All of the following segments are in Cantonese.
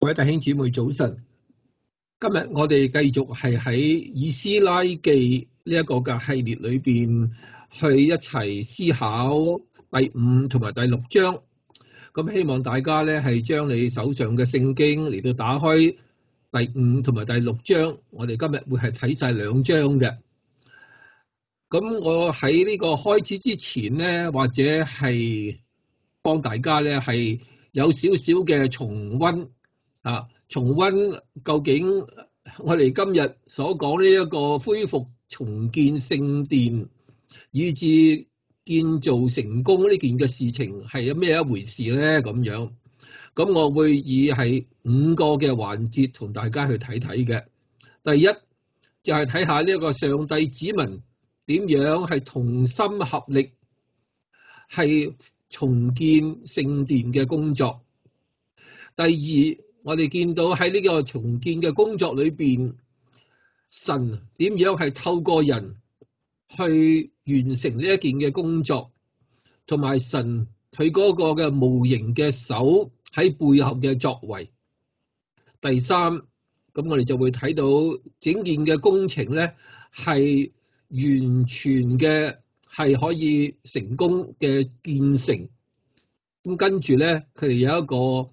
各位弟兄姊妹早晨，今日我哋繼續係喺以斯拉記呢一個嘅系列裏邊去一齊思考第5同埋第6章。咁希望大家咧係將你手上嘅聖經嚟到打開第5同埋第6章，我哋今日會係睇晒2章嘅。咁我喺呢個開始之前咧，或者係幫大家咧係有少少嘅重溫。重溫究竟我哋今日所講呢一個恢復重建聖殿，以至建造成功呢件嘅事情係有咩一回事咧？咁樣，咁我會以係5個嘅環節同大家去睇睇嘅。第一就係睇下呢一個上帝子民點樣係同心合力係重建聖殿嘅工作。第二，我哋見到喺呢個重建嘅工作裏邊，神點樣係透過人去完成呢一件嘅工作，同埋神佢嗰個嘅無形嘅手喺背後嘅作為。第三，咁我哋就會睇到整件嘅工程咧係完全嘅係可以成功嘅建成。咁跟住咧，佢哋有一個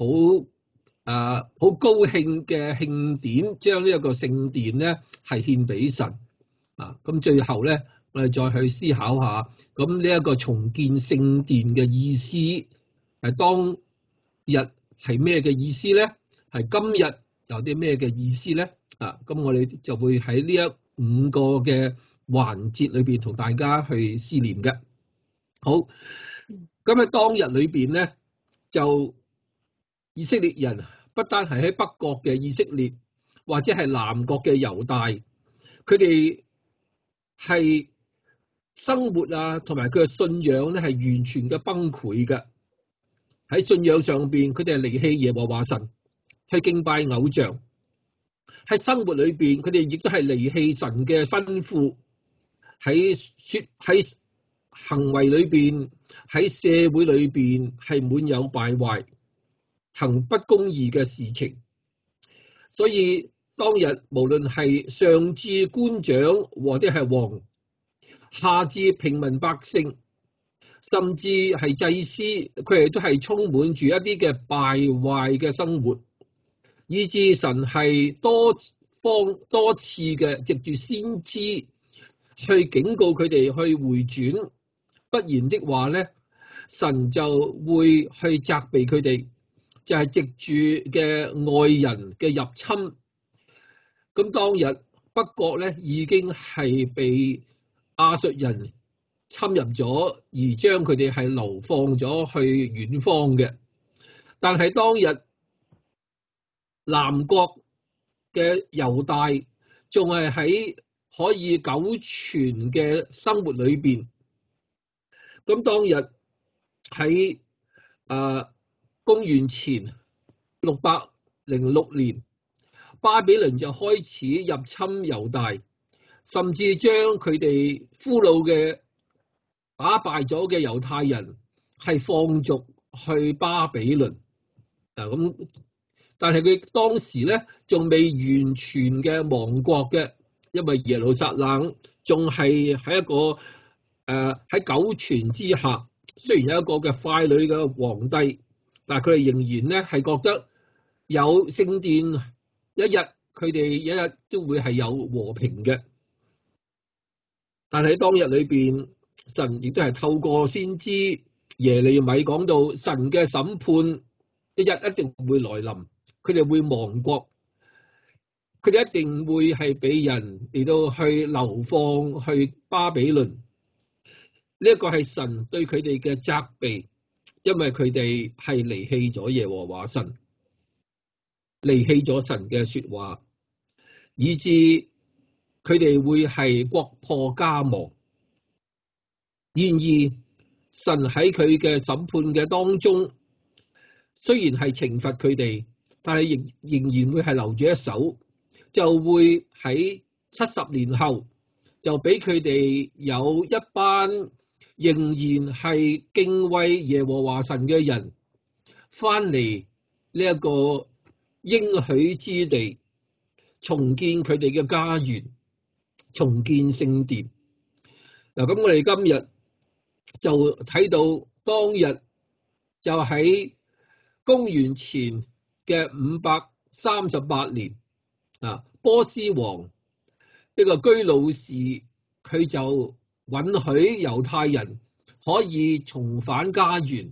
好高興嘅慶典，將呢一個聖殿咧係獻俾神。咁最後咧，我哋再去思考下，咁呢一個重建聖殿嘅意思係當日係咩嘅意思咧？係今日有啲咩嘅意思咧？咁我哋就會喺呢一5個嘅環節裏邊同大家去思念嘅。好，咁喺當日裏邊咧，就以色列人不單係喺北國嘅以色列，或者係南國嘅猶大，佢哋係生活同埋佢嘅信仰咧係完全嘅崩潰嘅。喺信仰上邊，佢哋係離棄耶和華神，去敬拜偶像。喺生活裏邊，佢哋亦都係離棄神嘅吩咐。喺行為裏邊，喺社會裏邊係滿有敗壞，行不公義嘅事情。所以當日無論係上至官長或者係王，下至平民百姓，甚至係祭司，佢哋都係充滿住一啲嘅敗壞嘅生活，以致神係多次嘅藉住先知去警告佢哋去回轉，不然的話咧，神就會去責備佢哋，就係藉住嘅外人嘅入侵。咁當日北國咧已經係被亞述人侵入咗，而將佢哋係流放咗去遠方嘅。但係當日南國嘅猶大仲係喺可以久存嘅生活裏邊。咁當日喺公元前606年，巴比倫就開始入侵猶大，甚至將佢哋俘虜嘅打敗咗嘅猶太人係放逐去巴比倫。但係佢當時咧仲未完全嘅亡國嘅，因為耶路撒冷仲係喺一個喺久存之下。雖然有一個嘅傀儡嘅皇帝，但係佢哋仍然咧係覺得有聖殿一日，佢哋一日都會係有和平嘅。但係當日裏邊，神亦都係透過先知耶利米講到，神嘅審判一日一定會來臨，佢哋會亡國，佢哋一定會係俾人嚟到去流放去巴比倫。呢一個係神對佢哋嘅責備，因為佢哋係離棄咗耶和華神，離棄咗神嘅說話，以致佢哋會係國破家亡。然而神喺佢嘅審判嘅當中，雖然係懲罰佢哋，但係仍然會係留住一手，就會喺70年後就俾佢哋有一班仍然係敬畏耶和華神嘅人翻嚟呢一個應許之地，重建佢哋嘅家園，重建聖殿。嗱，咁我哋今日就睇到當日就喺公元前嘅538年波斯王呢個居魯士佢就允許猶太人可以重返家園。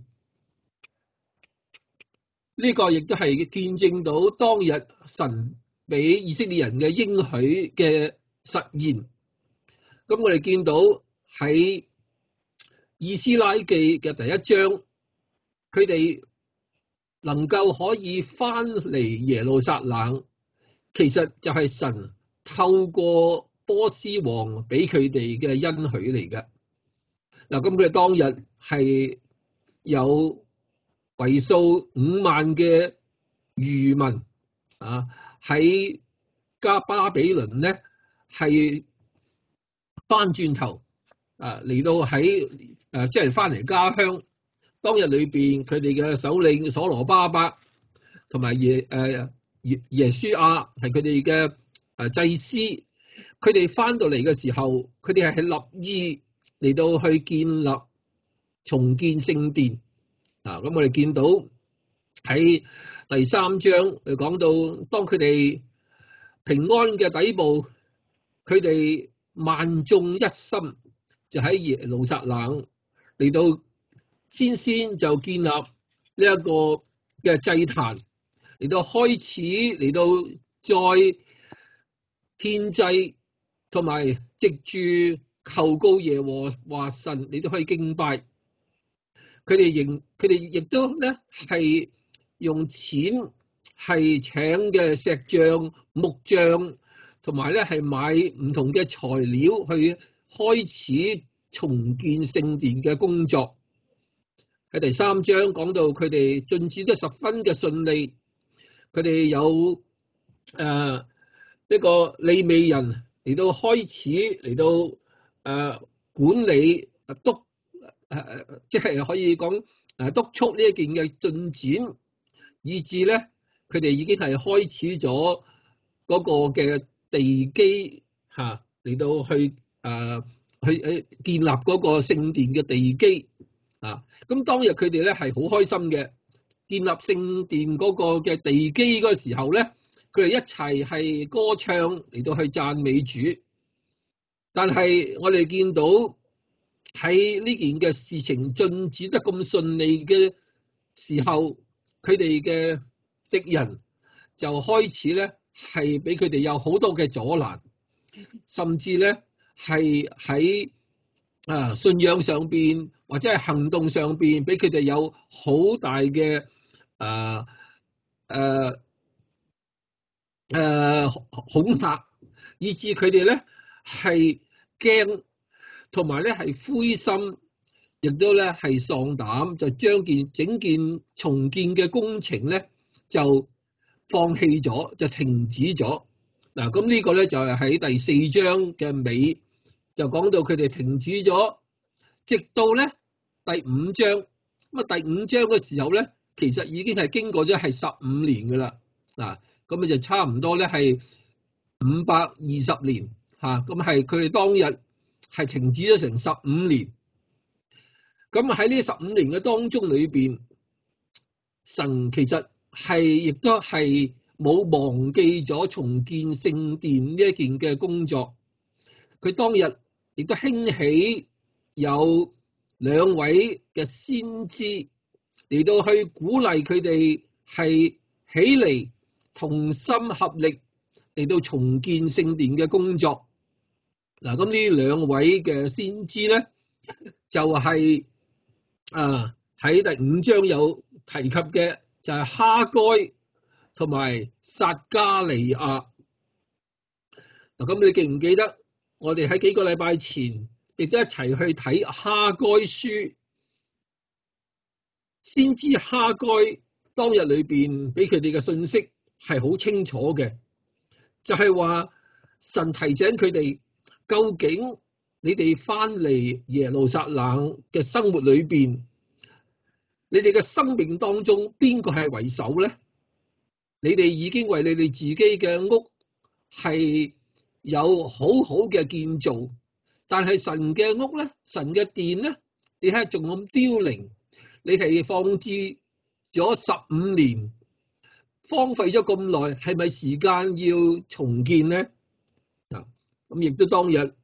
呢個亦都係見證到當日神俾以色列人嘅應許嘅實現。咁我哋見到喺以斯拉記嘅第1章，佢哋能夠可以翻嚟耶路撒冷，其實就係神透過波斯王俾佢哋嘅恩許嚟嘅。嗱，咁佢哋當日係有為數5萬嘅餘民喺巴比倫咧係翻轉頭嚟到喺即係翻嚟家鄉。當日裏邊佢哋嘅首領所羅巴伯同埋耶書亞係佢哋嘅祭司，佢哋翻到嚟嘅時候，佢哋係立意嚟到去建立重建聖殿。咁我哋見到喺第3章就講到，當佢哋平安嘅底部，佢哋萬眾一心就喺耶路撒冷嚟到先就建立呢一個嘅祭壇，嚟到開始嚟到再獻祭，同埋藉住求告耶和華神嚟到可以敬拜。佢哋亦都咧係用錢係請嘅石匠、木匠，同埋咧係買唔同嘅材料去開始重建聖殿嘅工作。喺第3章講到佢哋進展得十分嘅順利，佢哋有呢個利未人嚟到開始嚟到管理即係可以講督促呢一件嘅進展，以至咧佢哋已經係開始咗嗰個嘅地基嚟到去建立嗰個聖殿嘅地基。咁當日佢哋咧係好開心嘅，建立聖殿嗰個嘅地基嗰個時候咧，佢哋一齊係歌唱嚟到去讚美主。但係我哋見到喺呢件嘅事情進展得咁順利嘅時候，佢哋嘅敵人就開始咧係俾佢哋有好多嘅阻攔，甚至咧係喺信仰上邊或者係行動上邊俾佢哋有好大嘅恐嚇，以致佢哋咧係驚，同埋咧係灰心，亦都咧係喪膽，就將整件重建嘅工程咧就放棄咗，就停止咗。嗱，咁呢個咧就係喺第4章嘅尾就講到佢哋停止咗，直到咧第5章。咁第5章嘅時候咧，其實已經係經過咗係15年噶啦。咁就差唔多咧係520年咁係佢哋當日係停止咗成15年。咁喺呢15年嘅當中裏邊，神其實係亦都係冇忘記咗重建聖殿呢一件嘅工作。佢當日亦都興起有2位嘅先知嚟到去鼓勵佢哋係起嚟同心合力嚟到重建聖殿嘅工作。咁呢2位嘅先知咧，就係喺第5章有提及嘅，就係哈該同埋撒迦利亞。咁你記唔記得我哋喺幾個禮拜前亦都一齊去睇哈該書？先知哈該當日裏邊俾佢哋嘅信息係好清楚嘅，就係話神提醒佢哋，究竟你哋翻嚟耶路撒冷嘅生活裏邊，你哋嘅生命當中邊個係為首咧？ 你哋已經為你哋自己嘅屋係有好好嘅建造，但係神嘅屋咧，神嘅殿咧，你睇下仲咁凋零，你係放置咗15年，荒廢咗咁耐，係咪時間要重建咧？咁亦都當日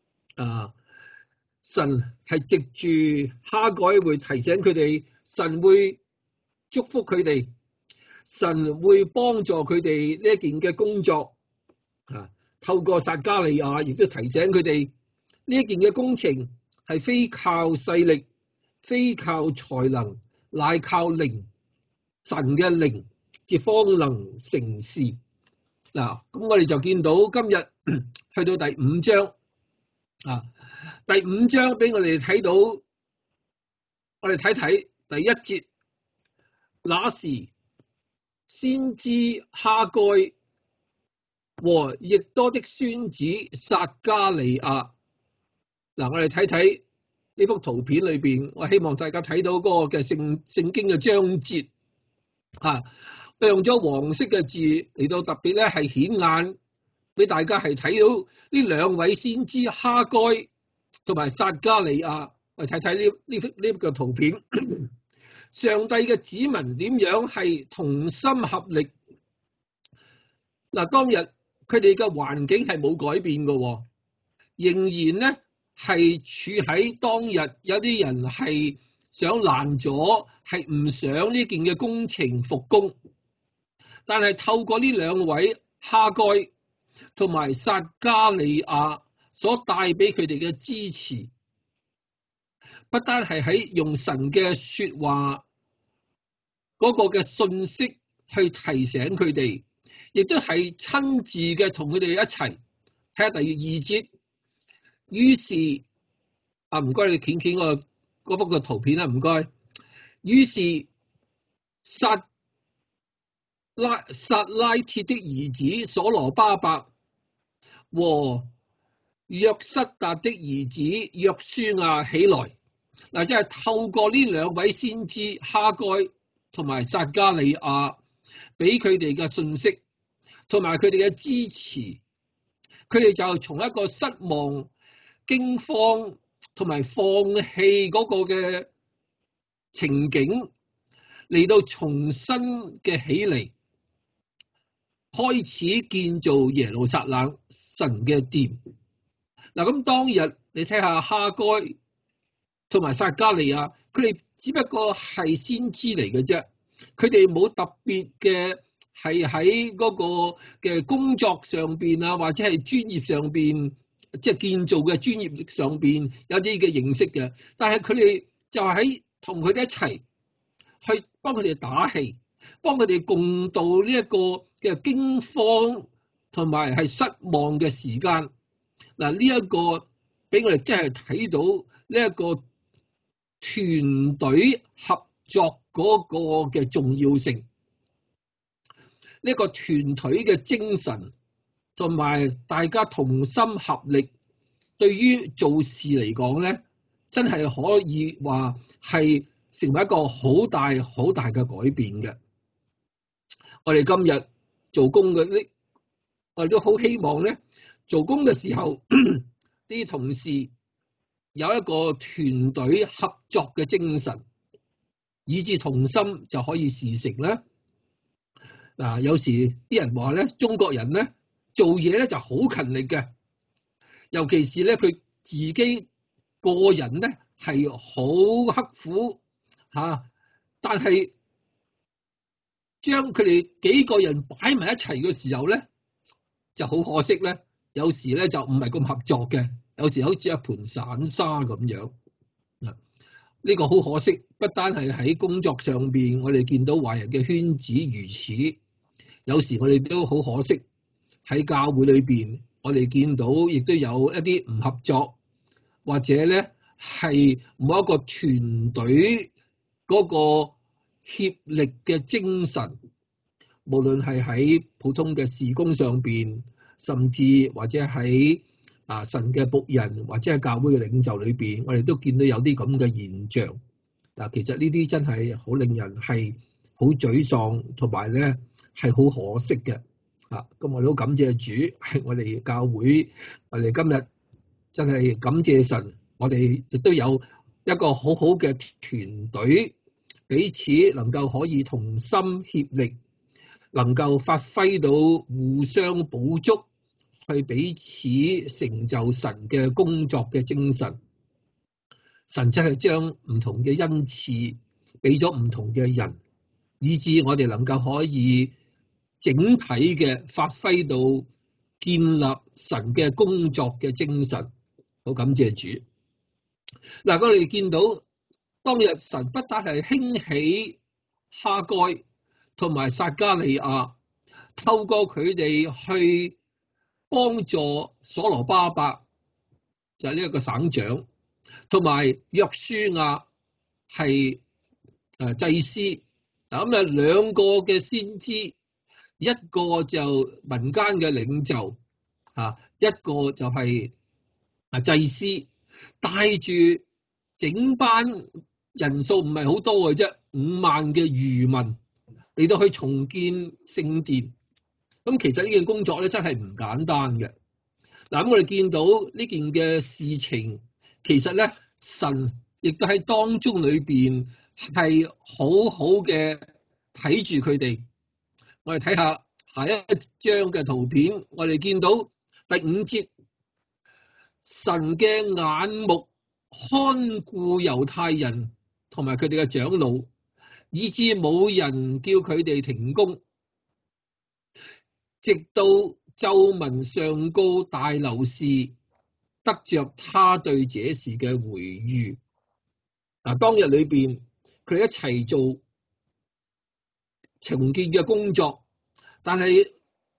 神係藉住哈該會提醒佢哋，神會祝福佢哋，神會幫助佢哋呢一件嘅工作。透過撒迦利亞亦都提醒佢哋，呢一件嘅工程係非靠勢力，非靠才能，乃靠靈，神嘅靈至方能成事。嗱，咁我哋就見到今日去到第5章第5章俾我哋睇到，我哋睇睇第1節，那時先知哈該和亦多的孫子撒迦利亞。嗱，我哋睇睇呢幅圖片裏邊，我希望大家睇到嗰個嘅聖經嘅章節用咗黃色嘅字嚟到特別咧係顯眼，俾大家係睇到呢2位先知哈該同埋撒迦利亞。我哋睇睇呢個圖片，上帝嘅子民點樣係同心合力。嗱，當日佢哋嘅環境係冇改變嘅，仍然咧係處喺當日有啲人係想爛咗，係唔想呢件嘅工程復工。但係透過呢2位哈該同埋撒迦利亞所帶俾佢哋嘅支持，不單係喺用神嘅說話嗰個嘅信息去提醒佢哋，亦都係親自嘅同佢哋一齊。睇下第2節，於是唔該你掀嗰幅嘅圖片啦，唔該。於是撒拉鐵的兒子所羅巴伯和約瑟達的兒子約書亞起來。嗱，即係透過呢2位先知哈該同埋撒迦利亞俾佢哋嘅信息同埋佢哋嘅支持，佢哋就從一個失望、驚慌同埋放棄嗰個嘅情景嚟到重新嘅起嚟，開始建造耶路撒冷神嘅殿。嗱，咁當日你睇下哈該同埋撒迦利亞，佢哋只不過係先知嚟嘅啫，佢哋冇特別嘅係喺嗰個嘅工作上邊或者係專業上邊，即係建造嘅專業上邊有啲嘅認識嘅，但係佢哋就喺同佢哋一齊去幫佢哋打氣，幫佢哋共度呢一個嘅驚慌同埋係失望嘅時間。嗱，呢一個俾我哋真係睇到呢一個團隊合作嗰個嘅重要性，呢個團隊嘅精神同埋大家同心合力，對於做事嚟講咧，真係可以話係成為一個好大好大嘅改變嘅。我哋今日做工嘅呢，我哋都好希望咧，做工嘅時候啲同事有一個團隊合作嘅精神，以致同心就可以事成啦。嗱，有時啲人話咧，中國人咧做嘢咧就好勤力嘅，尤其是咧佢自己個人咧係好刻苦但係將佢哋幾個人擺埋一齊嘅時候咧，就好可惜咧，有時咧就唔係咁合作嘅，有時好似一盤散沙咁樣。呢個好可惜，不單係喺工作上邊，我哋見到華人嘅圈子如此，有時我哋都好可惜喺教會裏邊，我哋見到亦都有一啲唔合作，或者咧係冇一個團隊嗰個協力嘅精神，無論係喺普通嘅事工上邊，甚至或者喺神嘅僕人或者係教會嘅領袖裏邊，我哋都見到有啲咁嘅現象。嗱，其實呢啲真係好令人係好沮喪，同埋咧係好可惜嘅。咁我哋好感謝主，係我哋教會，我哋今日真係感謝神，我哋亦都有一個好好嘅團隊，彼此能夠可以同心協力，能夠發揮到互相補足，去彼此成就神嘅工作嘅精神。神真係將唔同嘅恩賜俾咗唔同嘅人，以致我哋能夠可以整體嘅發揮到建立神嘅工作嘅精神。好感謝主。嗱，我哋見到當日神不但係興起哈該同埋撒迦利亞，透過佢哋去幫助所羅巴伯，就係呢一個省長，同埋約書亞係祭司。嗱，咁兩個嘅先知，一個就民間嘅領袖，一個就係祭司，帶住整班人數唔係好多嘅啫，5萬嘅餘民嚟到去重建聖殿。咁其實呢件工作咧真係唔簡單嘅。嗱，咁我哋見到呢件嘅事情，其實咧神亦都喺當中裏邊係好好嘅睇住佢哋。我哋睇下下一張嘅圖片，我哋見到第5節，神嘅眼目看顧猶太人同埋佢哋嘅長老，以致冇人叫佢哋停工，直到奏聞上告大流士，得着他對這事嘅回諭。當日裏邊佢哋一齊做重建嘅工作，但係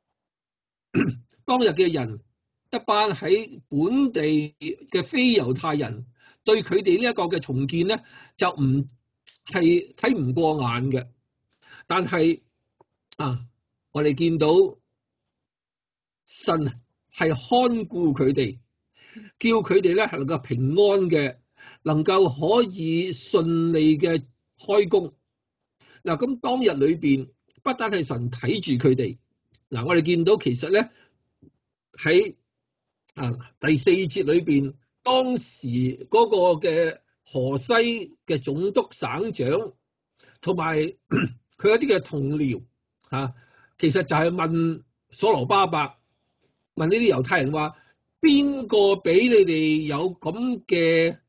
當日嘅人，一班喺本地嘅非猶太人，對佢哋呢一個嘅重建咧，就唔係睇唔過眼嘅。但係我哋見到神係看顧佢哋，叫佢哋咧係能夠平安嘅，能夠可以順利嘅開工。嗱，咁當日裏邊不單係神睇住佢哋，我哋見到其實咧喺第4節裏邊，當時嗰個嘅河西嘅總督省長同埋佢一啲嘅同僚其實就係問所羅巴伯，問呢啲猶太人話，邊個俾你哋有咁嘅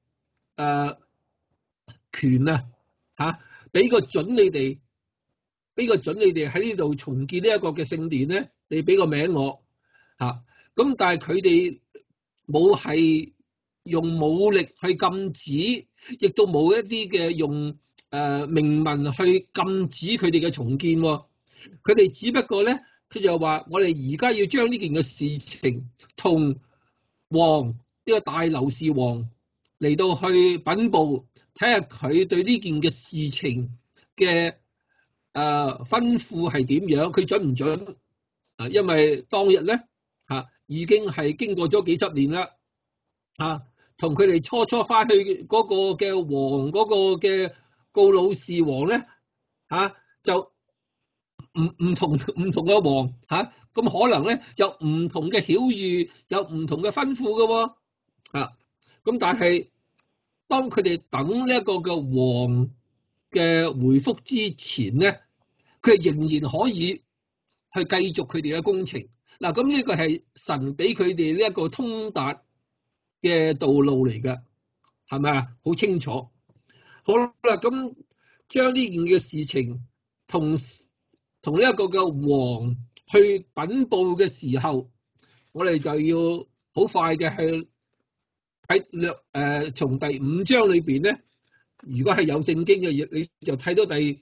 權俾個准你哋，喺呢度重建呢一個嘅聖殿咧？你俾個名我咁，但係佢哋冇係用武力去禁止，亦都冇一啲嘅用明文去禁止佢哋嘅重建。佢哋只不過咧，佢就話我哋而家要將呢件嘅事情同王呢個大流士王嚟到去稟報，睇下佢對呢件嘅事情嘅吩咐係點樣，佢準唔準？因為當日咧已經係經過咗幾十年啦，同佢哋初翻去嗰個嘅王嗰個嘅告魯士王咧就唔同嘅王咁可能咧有唔同嘅曉諭，有唔同嘅吩咐嘅喎咁，但係當佢哋等呢一個嘅王嘅回覆之前咧，佢哋仍然可以去繼續佢哋嘅工程。嗱，咁呢個係神俾佢哋呢一個通達嘅道路嚟嘅，係咪啊？好清楚。好啦，咁將呢件嘅事情同呢一個嘅王去稟報嘅時候，我哋就要好快嘅去睇從第5章裏邊咧，如果係有聖經嘅嘢，你就睇到第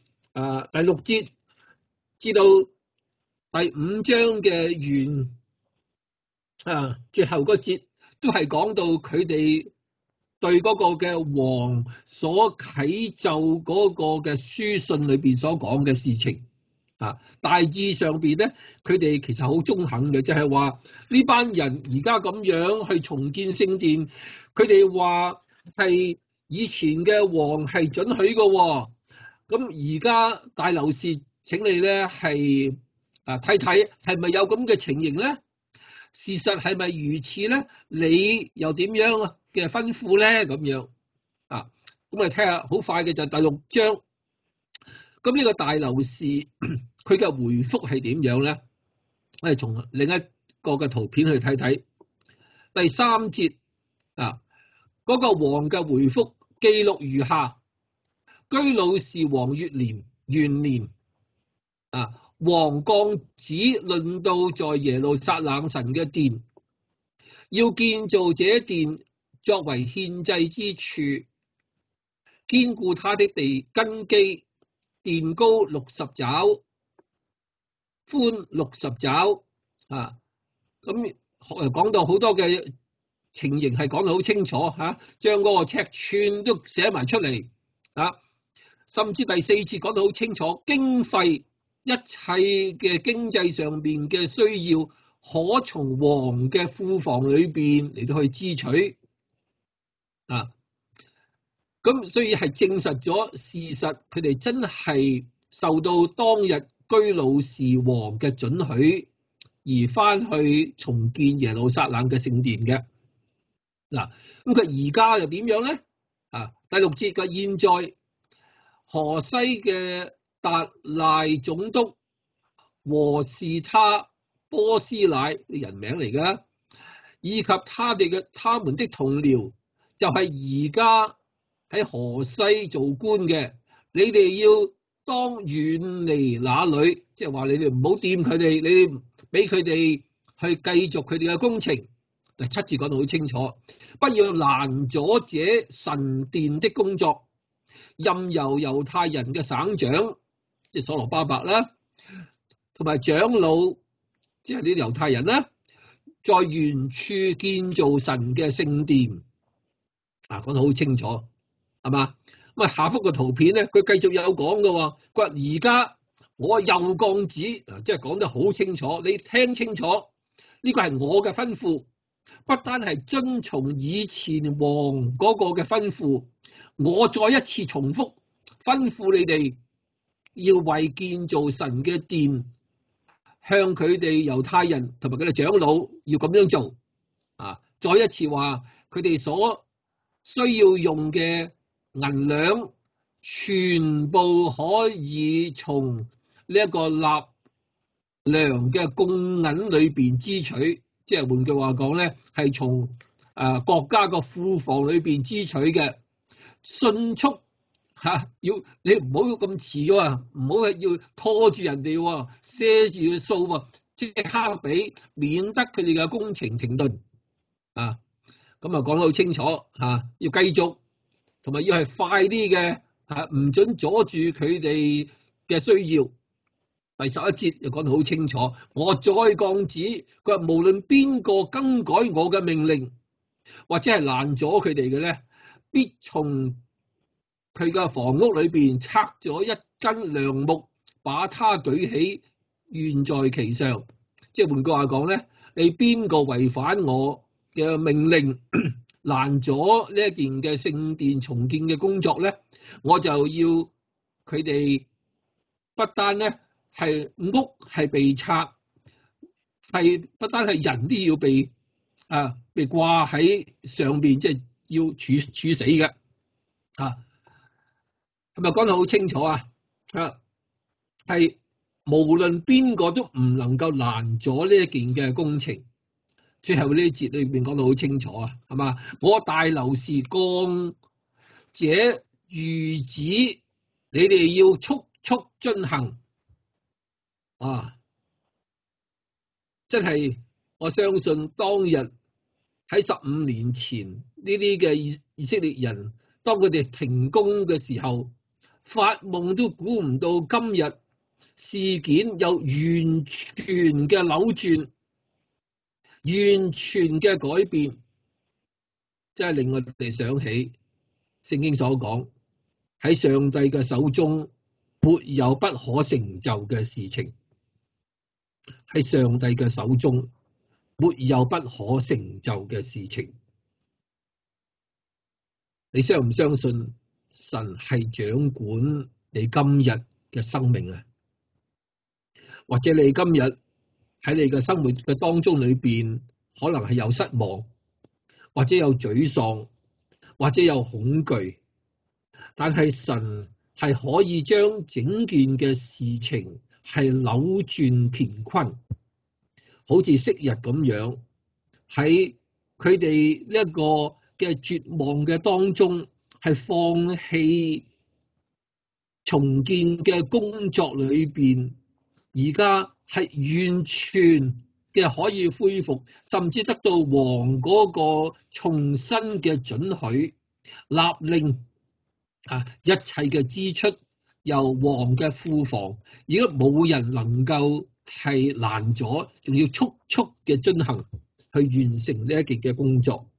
6節至到第5章嘅最後嗰節，都係講到佢哋對嗰個嘅王所啟奏嗰個嘅書信裏邊所講嘅事情大致上邊咧，佢哋其實好中肯嘅，就係話呢班人而家咁樣去重建聖殿，佢哋話係以前嘅王係准許嘅， 咁而家大流士請你咧係睇睇係咪有咁嘅情形咧？事實係咪如此咧？你又點樣嘅吩咐咧？咁樣啊，咁啊睇下好快嘅就係第6章。咁呢個大流士佢嘅回覆係點樣咧？我哋從另一個嘅圖片去睇睇。第3節啊，嗰個王嘅回覆記錄如下：居魯士王元年王降旨論到在耶路撒冷神嘅殿，要建造這殿作為獻祭之處，堅固他的地根基，殿高60肘，寬60肘咁講到好多嘅情形係講得好清楚將嗰個尺寸都寫埋出嚟甚至第4節講得好清楚，經費一切嘅經濟上邊嘅需要，可從王嘅庫房裏邊嚟到去支取咁所以係證實咗事實，佢哋真係受到當日居魯士王嘅准許而翻去重建耶路撒冷嘅聖殿嘅。咁佢而家又點樣咧？第6節嘅現在河西嘅達賴總督和士他波斯乃啲人名嚟㗎，以及他們的同僚，就係而家喺河西做官嘅，你哋要當遠離那裏，即係話你哋唔好掂佢哋，你哋俾佢哋去繼續佢哋嘅工程。第7節講得好清楚，不要攔阻這神殿的工作，任由猶太人嘅省長，即係所羅巴伯啦，同埋長老，即係呢啲猶太人啦，在原處建造神嘅聖殿。講得好清楚，係嘛？咁下幅個圖片咧，佢繼續有講嘅喎。佢話而家我又降旨，即係講得好清楚，你聽清楚，呢個係我嘅吩咐，不單係遵從以前王嗰個嘅吩咐，我再一次重複吩咐你哋要為建造神嘅殿，向佢哋猶太人同埋佢哋長老要咁樣做。再一次話佢哋所需要用嘅銀兩，全部可以從呢一個納糧嘅貢銀裏邊支取，即係換句話講咧，係從國家個庫房裏邊支取嘅，迅速要你唔好咁遲喎，唔好要拖住人哋喎，賒住個數喎，即刻俾，免得佢哋嘅工程停頓咁講得好清楚要繼續，同埋要係快啲嘅唔准阻住佢哋嘅需要。第11節又講得好清楚，我再降旨，佢話無論邊個更改我嘅命令，或者係攔阻佢哋嘅咧，必從佢嘅房屋裏邊拆咗一根梁木，把它舉起，懸在其上。即係換句話講咧，你邊個違反我嘅命令，攔咗呢一件嘅聖殿重建嘅工作咧，我就要佢哋不單咧係屋係被拆，係不單係人都要被掛喺上邊，即係要處死嘅係咪講得好清楚係無論邊個都唔能夠攔阻呢一件嘅工程。最後呢一節裏邊講得好清楚係嘛？我大流士降這諭旨，你哋要速速遵行真係我相信當日喺15年前呢啲嘅以色列人，當佢哋停工嘅時候，發夢都估唔到今日事件有完全嘅扭轉，完全嘅改變，真係令我哋想起聖經所講，喺上帝嘅手中沒有不可成就嘅事情，喺上帝嘅手中沒有不可成就嘅事情。你相唔相信神係掌管你今日嘅生命啊，或者你今日喺你嘅生活嘅當中裏邊，可能係有失望，或者有沮喪，或者有恐懼，但係神係可以將整件嘅事情係扭轉乾坤，好似昔日咁樣，喺佢哋呢一個嘅絕望嘅當中，係放棄重建嘅工作裏邊，而家係完全嘅可以恢復，甚至得到王嗰個重新嘅准許，立令一切嘅支出由王嘅庫房，而家冇人能夠係攔阻，仲要速速嘅進行去完成呢一件嘅工作。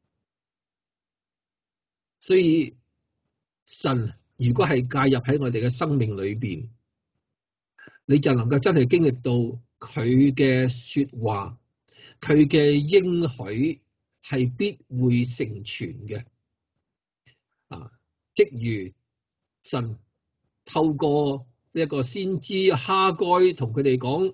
所以神如果係介入喺我哋嘅生命裏邊，你就能夠真係經歷到佢嘅說話，佢嘅應許係必會成全嘅。即如神透過呢一個先知哈該同佢哋講，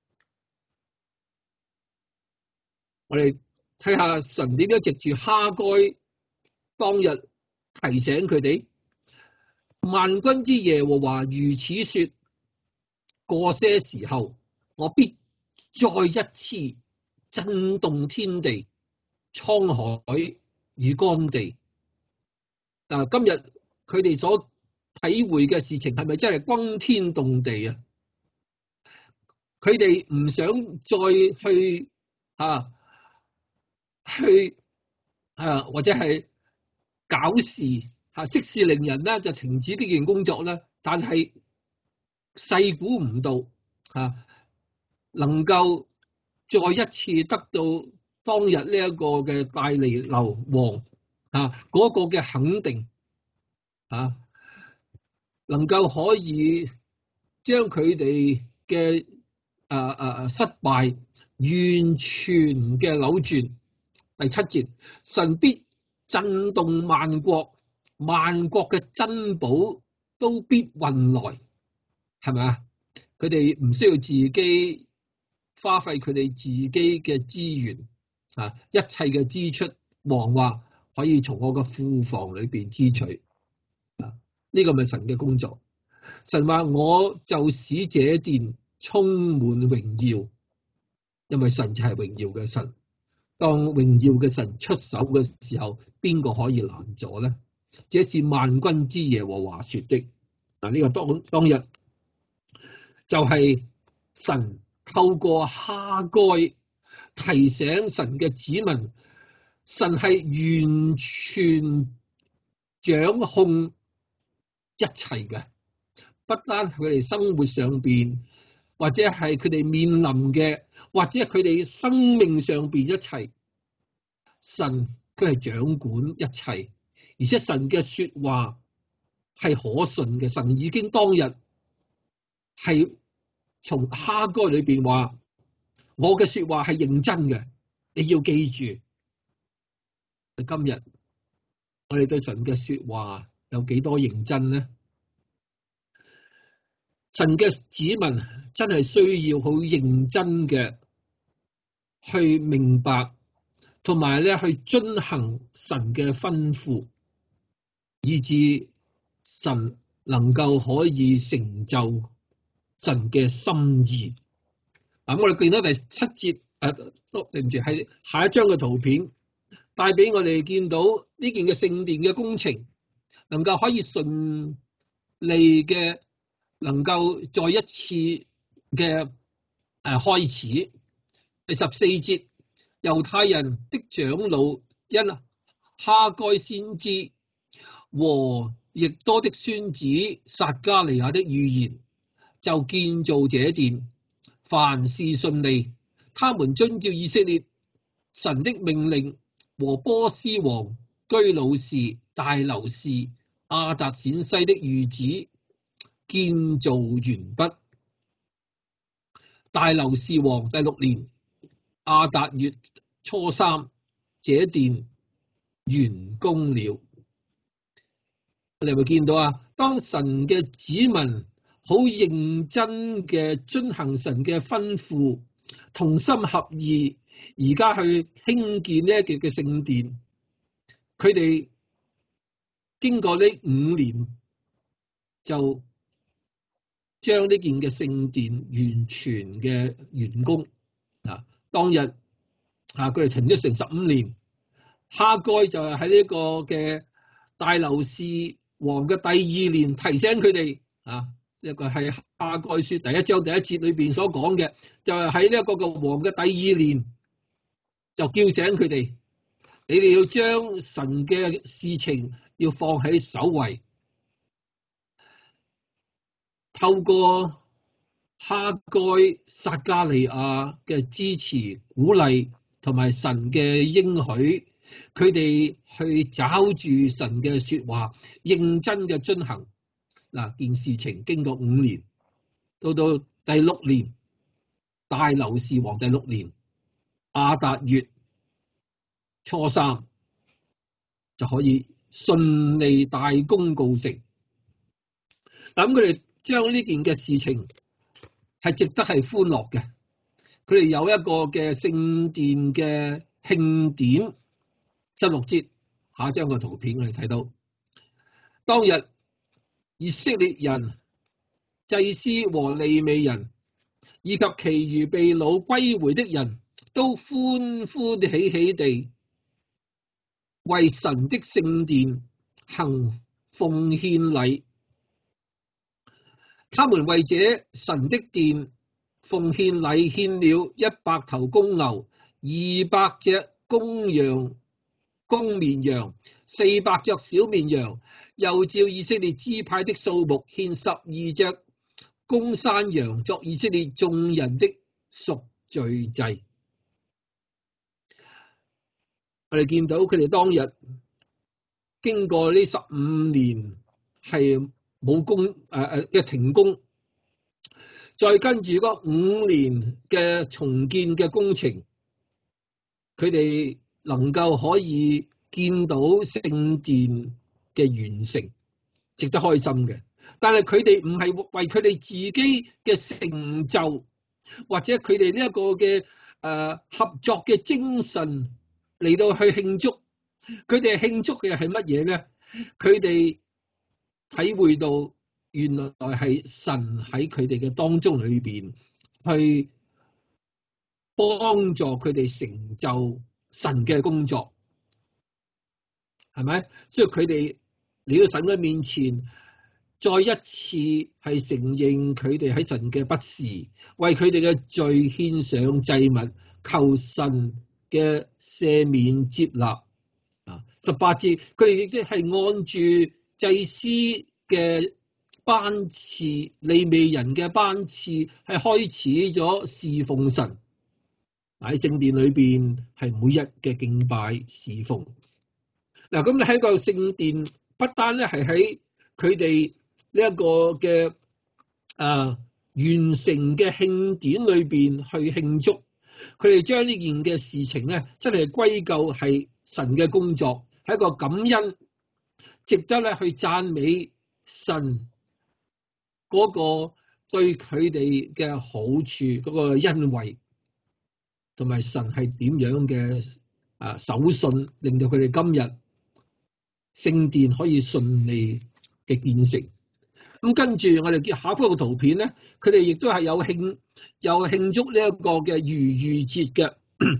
我哋睇下神點樣藉住哈該當日提醒佢哋，萬軍之耶和華如此說：過些時候，我必再一次震動天地、滄海與乾地。今日佢哋所體會嘅事情係咪真係轟天動地啊？佢哋唔想再或者係搞事息事寧人咧，就停止呢件工作啦。但係細估唔到能夠再一次得到當日呢一個嘅大利流王嗰個嘅肯定能夠可以將佢哋嘅失敗完全嘅扭轉。第7節，神必震動萬國，萬國嘅珍寶都必運來，係咪啊？佢哋唔需要自己花費佢哋自己嘅資源一切嘅支出，王話可以從我嘅庫房裏邊支取呢個咪神嘅工作。神話我就使這殿充滿榮耀，因為神就係榮耀嘅神。當榮耀嘅神出手嘅時候，邊個可以攔阻呢？這是萬軍之耶和華說的。呢個當日就係神透過哈該提醒神嘅子民，神係完全掌控一切嘅，不單佢哋生活上邊，或者係佢哋面臨嘅，或者佢哋生命上邊一切，神佢係掌管一切，而且神嘅說話係可信嘅。神已經當日係從哈該裏邊話，我嘅說話係認真嘅，你要記住。今日我哋對神嘅說話有幾多認真呢？神嘅子民真係需要好認真嘅去明白，同埋咧去遵行神嘅吩咐，以致神能夠可以成就神嘅心意。我哋見到第7節，對唔住，係下一張嘅圖片，帶俾我哋見到呢件嘅聖殿嘅工程能夠可以順利嘅，能夠再一次嘅開始。第14節，猶太人的長老因哈該先知和易多的孫子撒迦利亞的預言，就建造這殿，凡事順利。他們遵照以色列神的命令和波斯王居魯士、大流士、亞達閃西的諭旨，建造完畢。大流士王第6年亞達月初3，這殿完工了。你有冇見到當神嘅子民好認真嘅遵行神嘅吩咐，同心合意，而家去興建呢一個嘅聖殿，佢哋經過呢5年就將呢件嘅聖殿完全嘅完工。當日佢哋停咗成15年，哈該就係喺呢個嘅大流士王嘅第2年提醒佢哋，一個係哈該書第1章第1節裏邊所講嘅，就係喺呢一個嘅王嘅第2年就叫醒佢哋，你哋要將神嘅事情要放喺首位，透過哈該、撒迦利亞嘅支持、鼓勵同埋神嘅應許，佢哋去抓住神嘅說話，認真嘅遵行。件事情經過5年，到第6年，大流士王第6年，亞達月初3就可以順利大功告成。咁佢哋將呢件嘅事情係值得係歡樂嘅。佢哋有一個嘅聖殿嘅慶典，16節，下一張嘅圖片我哋睇到，當日以色列人、祭司和利未人以及其餘被擄歸回的人都歡歡喜喜地為神的聖殿行奉獻禮。他們為這神的殿奉獻禮獻了100頭公牛、200隻公綿羊、400隻小綿羊，又照以色列支派的數目獻12隻公山羊作以色列眾人的贖罪祭。我哋見到佢哋當日經過呢15年係冇工嘅停工，再跟住嗰5年嘅重建嘅工程，佢哋能夠可以見到聖殿嘅完成，值得開心嘅。但係佢哋唔係為佢哋自己嘅成就，或者佢哋呢一個嘅合作嘅精神嚟到去慶祝。佢哋慶祝嘅係乜嘢呢？佢哋體會到原來係神喺佢哋嘅當中裏邊去幫助佢哋成就神嘅工作，係咪？所以佢哋嚟到神嘅面前，再一次係承認佢哋喺神嘅不是，為佢哋嘅罪獻上祭物，求神嘅赦免接納。18節，佢哋亦都係按住祭司嘅班次、利未人嘅班次，係開始咗侍奉神。喺聖殿裏邊係每日嘅敬拜侍奉。咁你喺個聖殿，不單咧係喺佢哋呢一個嘅完成嘅慶典裏邊去慶祝，佢哋將呢件嘅事情咧，真係歸咎係神嘅工作，係一個感恩，值得咧去讚美神嗰個對佢哋嘅好處，嗰個恩惠，同埋神係點樣嘅手信，令到佢哋今日聖殿可以順利嘅建成。咁跟住我哋見下幅個圖片咧，佢哋亦都係有慶祝呢一個嘅逾越節嘅。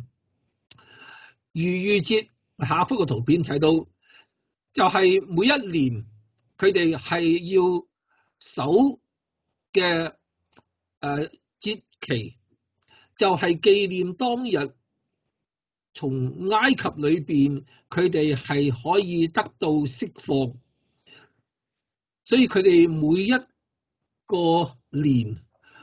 逾越節下幅個圖片睇到，就係每一年佢哋係要守嘅節期，就係紀念當日從埃及裏邊佢哋係可以得到釋放，所以佢哋每一個年、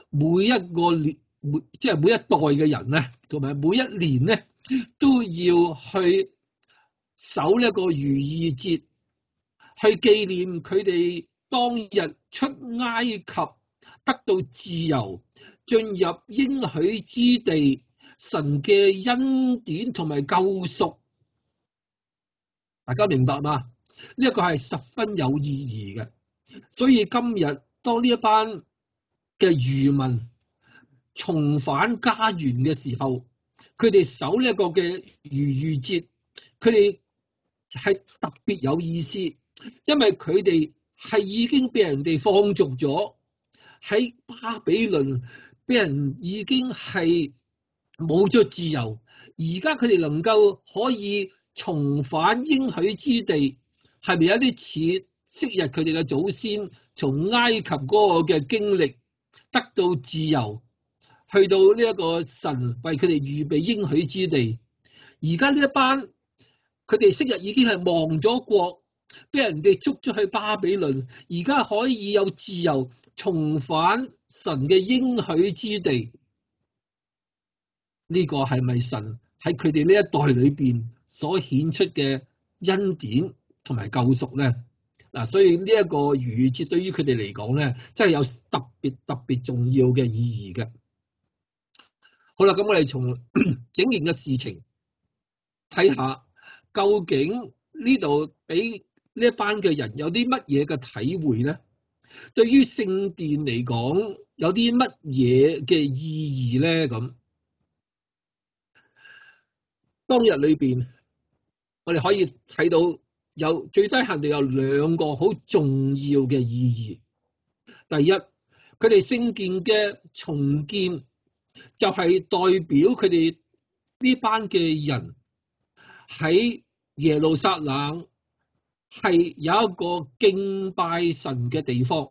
即係每一代嘅人咧，同埋每一年咧，都要去守呢一個逾越節，去紀念佢哋當日出埃及得到自由，進入應許之地，神嘅恩典同埋救贖。大家明白嗎？呢一個係十分有意義嘅。 所以今日當呢一班嘅餘民重返家園嘅時候，佢哋守呢一個嘅逾越節，佢哋係特別有意思，因為佢哋係已經俾人哋放逐咗，喺巴比倫俾人已經係冇咗自由，而家佢哋能夠可以重返應許之地，係咪有啲似昔日佢哋嘅祖先從埃及嗰個嘅經歷得到自由，去到呢一個神為佢哋預備應許之地？而家呢一班佢哋昔日已經係亡咗國，俾人哋捉咗去巴比倫，而家可以有自由重返神嘅應許之地。呢個係咪神喺佢哋呢一代裏邊所顯出嘅恩典同埋救贖咧？嗱，所以呢一個逾越節對於佢哋嚟講咧，真係有特別重要嘅意義嘅。好啦，咁我哋從整件嘅事情睇下，究竟呢度俾呢一班嘅人有啲乜嘢嘅體會咧？對於聖殿嚟講，有啲乜嘢嘅意義咧？咁當日裏邊，我哋可以睇到有最低限度有兩個好重要嘅意義。第一，佢哋聖殿嘅重建就係代表佢哋呢班嘅人喺耶路撒冷係有一個敬拜神嘅地方。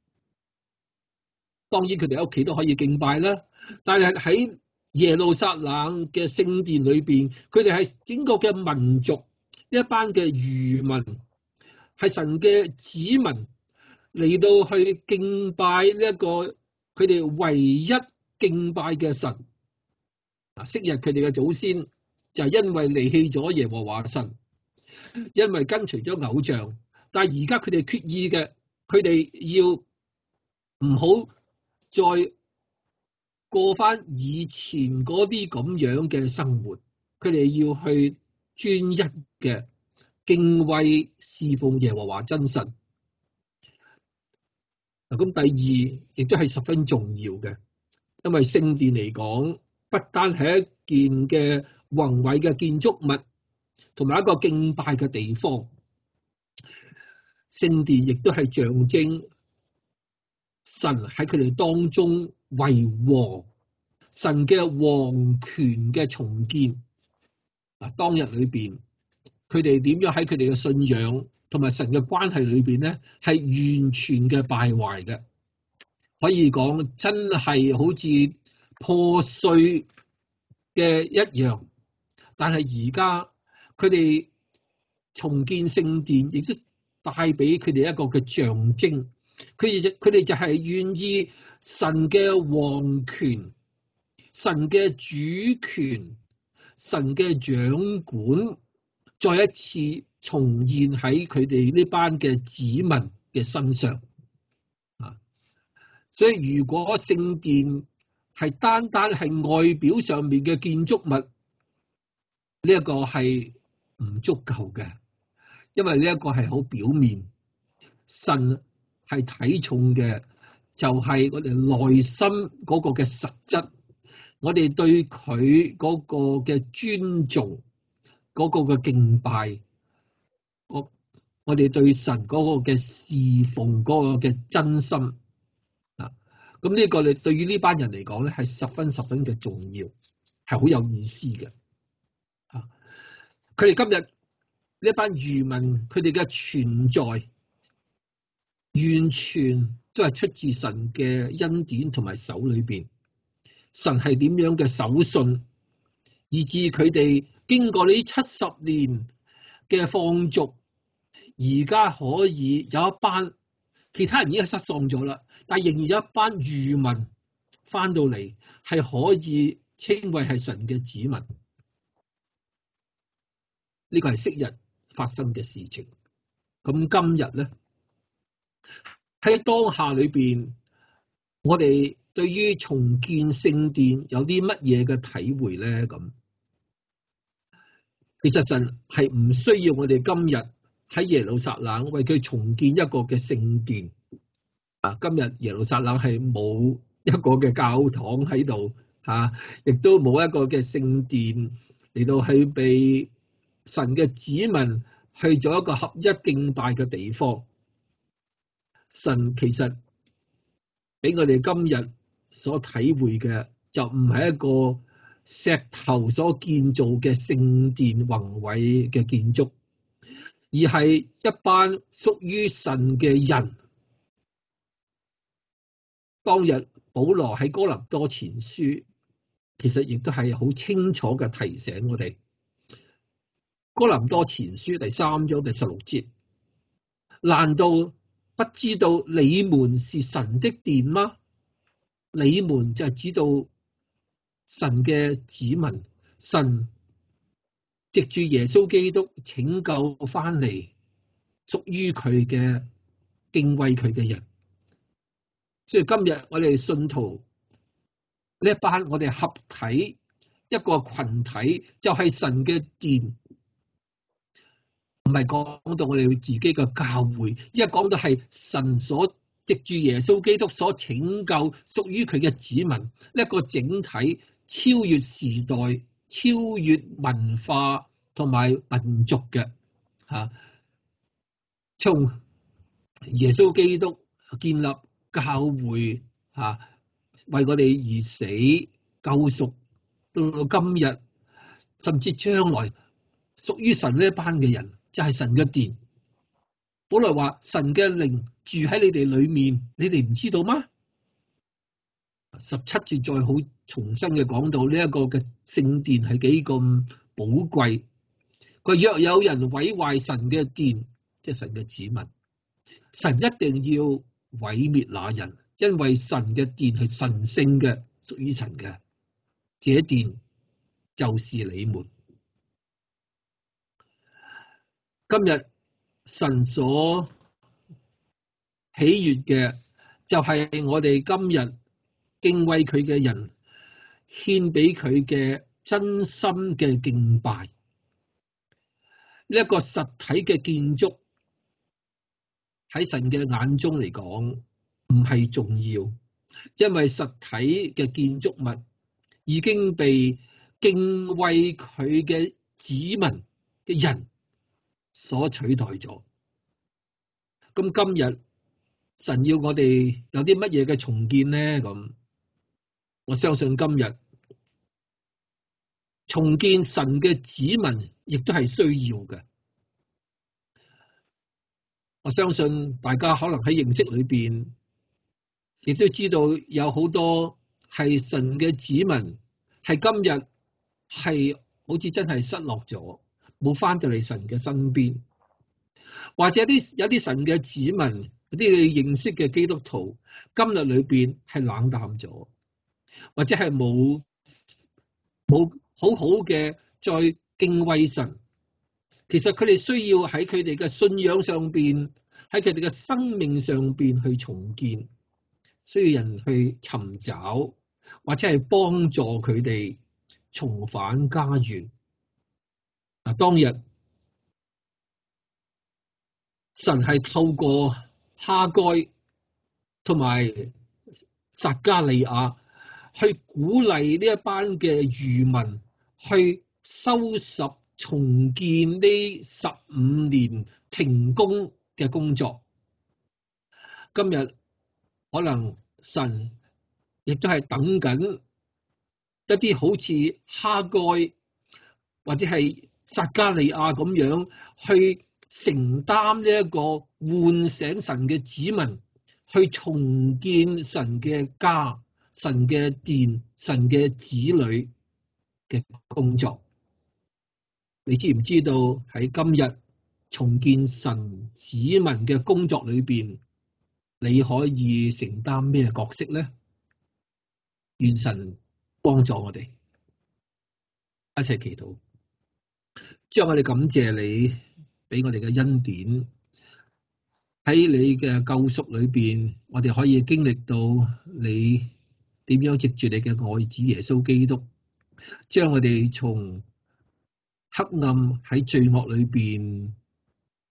當然佢哋喺屋企都可以敬拜啦，但係喺耶路撒冷嘅聖殿裏邊，佢哋係整個嘅民族，一班嘅餘民，係神嘅子民嚟到去敬拜呢一個佢哋唯一敬拜嘅神。昔日佢哋嘅祖先就係因為離棄咗耶和華神，因為跟隨咗偶像，但係而家佢哋決意嘅，佢哋要唔好再過翻以前嗰啲咁樣嘅生活，佢哋要去專一嘅敬畏侍奉耶和華真神。咁第二亦都係十分重要嘅，因為聖殿嚟講，不單係一件嘅宏偉嘅建築物，同埋一個敬拜嘅地方，聖殿亦都係象徵神喺佢哋當中為王，神嘅王權嘅重建。當日裏邊，佢哋點樣喺佢哋嘅信仰同埋神嘅關係裏邊咧，係完全嘅敗壞嘅，可以講真係好似破碎嘅一樣。但係而家佢哋重建聖殿，亦都帶俾佢哋一個嘅象徵。佢哋就係願意神嘅王權、神嘅主權、神嘅掌管，再一次重現喺佢哋呢班嘅子民嘅身上。所以如果聖殿係單單係外表上面嘅建築物，呢一個係唔足夠嘅，因為呢一個係好表面。神係睇重嘅就係我哋內心嗰個嘅實質，我哋對佢嗰個嘅尊重，嗰個嘅敬拜，我哋對神嗰個嘅侍奉，嗰個嘅真心啊。咁呢個你對於呢班人嚟講咧，係十分嘅重要，係好有意思嘅。佢哋今日呢班餘民，佢哋嘅存在，完全都係出自神嘅恩典同埋手裏邊。神係點樣嘅守信，以致佢哋經過呢70年嘅放逐，而家可以有一班其他人已經失喪咗啦，但仍然有一班餘民翻到嚟，係可以稱為係神嘅子民。呢個係昔日發生嘅事情。咁今日咧，喺當下裏邊，我哋對於重建聖殿有啲乜嘢嘅體會咧？咁其實神係唔需要我哋今日喺耶路撒冷為佢重建一個嘅聖殿。今日耶路撒冷係冇一個嘅教堂喺度，亦都冇一個嘅聖殿嚟到去被神嘅子民去做一個合一敬拜嘅地方。神其實俾我哋今日所體會嘅，就唔係一個石頭所建造嘅聖殿宏偉嘅建築，而係一班屬於神嘅人。當日保羅喺哥林多前書，其實亦都係好清楚嘅提醒我哋。哥林多前書第3章第16節，難道不知道你們是神的殿嗎？你們就係指到神嘅子民，神藉住耶穌基督拯救翻嚟屬於佢嘅敬畏佢嘅人。所以今日我哋信徒呢一班，我哋合體一個群體，就係神嘅殿，唔係講到我哋自己嘅教會，而係講到係神所藉住耶穌基督所拯救屬於佢嘅子民，一個整體超越時代、超越文化同埋民族嘅從耶穌基督建立教會，為我哋而死救贖，到今日甚至將來屬於神呢一班嘅人，就係神嘅殿。保羅話神嘅靈住喺你哋裏面，你哋唔知道嗎？17節再好重新嘅講到呢一個嘅聖殿係幾咁寶貴。佢若有人毀壞神嘅殿，即係神嘅子民，神一定要毀滅那人，因為神嘅殿係神聖嘅，屬於神嘅。這殿就是你們。今日神所喜悅嘅就係我哋今日敬畏佢嘅人獻俾佢嘅真心嘅敬拜。呢一個實體嘅建築喺神嘅眼中嚟講唔係重要，因為實體嘅建築物已經被敬畏佢嘅子民嘅人所取代咗。咁今日神要我哋有啲乜嘢嘅重建呢？咁我相信今日重建神嘅子民亦都係需要嘅。我相信大家可能喺認識裏邊，亦都知道有好多係神嘅子民，係今日係好似真係失落咗，冇翻到嚟神嘅身邊，或者有啲神嘅子民，有啲你認識嘅基督徒，今日裏邊係冷淡咗，或者係冇好好嘅再敬畏神。其實佢哋需要喺佢哋嘅信仰上邊，喺佢哋嘅生命上邊去重建，需要人去尋找，或者係幫助佢哋重返家園。當日神係透過哈該同埋撒迦利亞去鼓勵呢一班嘅餘民去收拾重建呢15年停工嘅工作。今日可能神亦都係等緊一啲好似哈該或者係撒迦利亞咁樣去承擔呢一個喚醒神嘅子民，去重建神嘅家、神嘅殿、神嘅子女嘅工作。你知唔知道喺今日重建神子民嘅工作裏邊，你可以承擔咩角色呢？願神幫助我哋，一齊祈禱。主啊，我哋感謝你俾我哋嘅恩典，喺你嘅救贖裏邊，我哋可以經歷到你點樣藉住你嘅愛子耶穌基督，將我哋從黑暗喺罪惡裏邊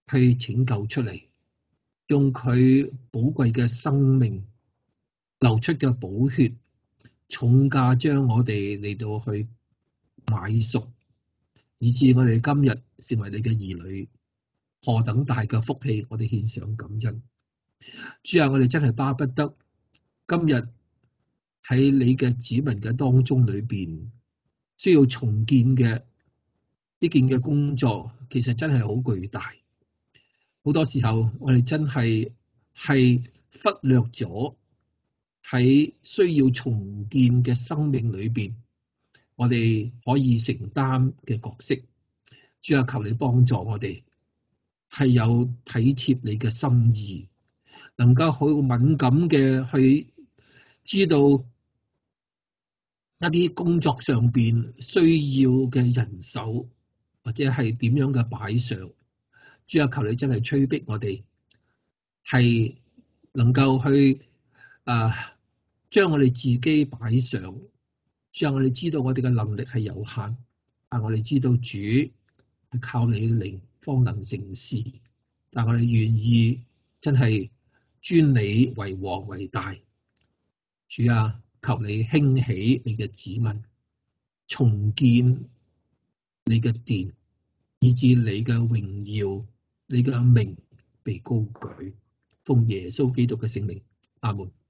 去拯救出嚟，用佢寶貴嘅生命流出嘅寶血，重價將我哋嚟到去買贖，以致我哋今日成為你嘅兒女，何等大嘅福氣！我哋獻上感恩。主啊，我哋真係巴不得今日喺你嘅子民嘅當中裏邊，需要重建嘅呢件嘅工作，其實真係好巨大。好多時候我哋真係忽略咗喺需要重建嘅生命裏邊，我哋可以承擔嘅角色。主啊，求你幫助我哋，係有體貼你嘅心意，能夠好敏感嘅去知道一啲工作上邊需要嘅人手，或者係點樣嘅擺上。主啊，求你真係催逼我哋，係能夠去將我哋自己擺上。主啊，我哋知道我哋嘅能力係有限，但我哋知道主係靠你嘅靈方能成事。但我哋願意真係尊你為王為大。主啊，求你興起你嘅子民，重建你嘅殿，以致你嘅榮耀、你嘅名被高舉。奉耶穌基督嘅聖名，阿門。